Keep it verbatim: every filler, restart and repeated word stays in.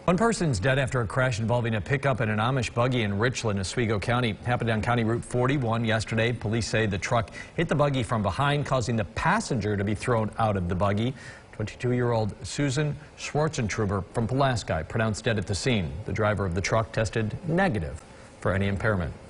One person's dead after a crash involving a pickup and an Amish buggy in Richland, Oswego County. Happened on County Route forty-one yesterday. Police say the truck hit the buggy from behind, causing the passenger to be thrown out of the buggy. twenty-two-year-old Susan Schwarzentruber from Pulaski pronounced dead at the scene. The driver of the truck tested negative for any impairment.